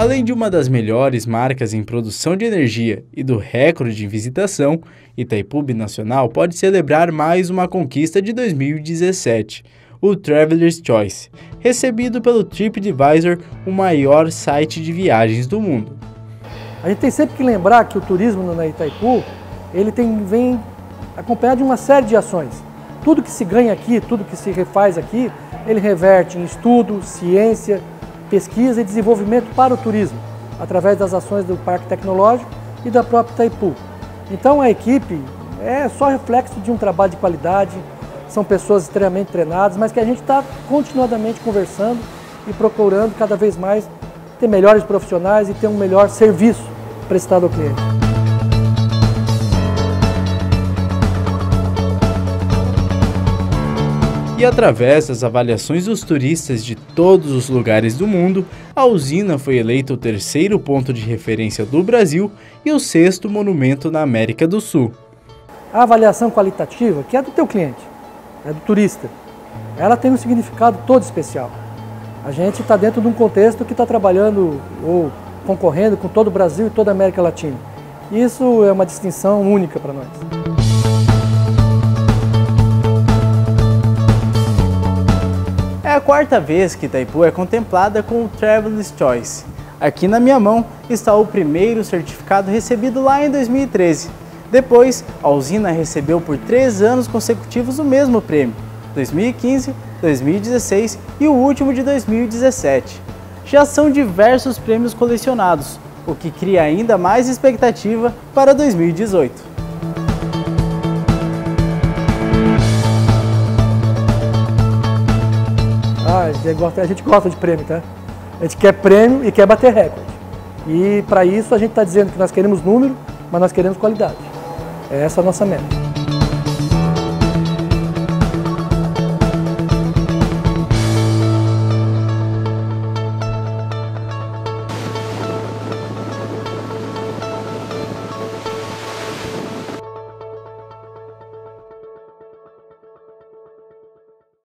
Além de uma das melhores marcas em produção de energia e do recorde em visitação, Itaipu Binacional pode celebrar mais uma conquista de 2017, o Traveler's Choice, recebido pelo TripAdvisor, o maior site de viagens do mundo. A gente tem sempre que lembrar que o turismo na Itaipu, vem acompanhado de uma série de ações. Tudo que se ganha aqui, tudo que se refaz aqui, ele reverte em estudo, ciência, pesquisa e desenvolvimento para o turismo, através das ações do Parque Tecnológico e da própria Itaipu. Então a equipe é só reflexo de um trabalho de qualidade, são pessoas extremamente treinadas, mas que a gente está continuadamente conversando e procurando cada vez mais ter melhores profissionais e ter um melhor serviço prestado ao cliente. E através das avaliações dos turistas de todos os lugares do mundo, a usina foi eleita o 3º ponto de referência do Brasil e o 6º monumento na América do Sul. A avaliação qualitativa, que é do teu cliente, é do turista, ela tem um significado todo especial. A gente está dentro de um contexto que está trabalhando ou concorrendo com todo o Brasil e toda a América Latina. Isso é uma distinção única para nós. É a 4ª vez que Itaipu é contemplada com o Traveler's Choice. Aqui na minha mão está o primeiro certificado recebido lá em 2013. Depois, a usina recebeu por 3 anos consecutivos o mesmo prêmio, 2015, 2016 e o último de 2017. Já são diversos prêmios colecionados, o que cria ainda mais expectativa para 2018. A gente gosta de prêmio, tá? A gente quer prêmio e quer bater recorde. E para isso a gente está dizendo que nós queremos número, mas nós queremos qualidade. Essa é a nossa meta.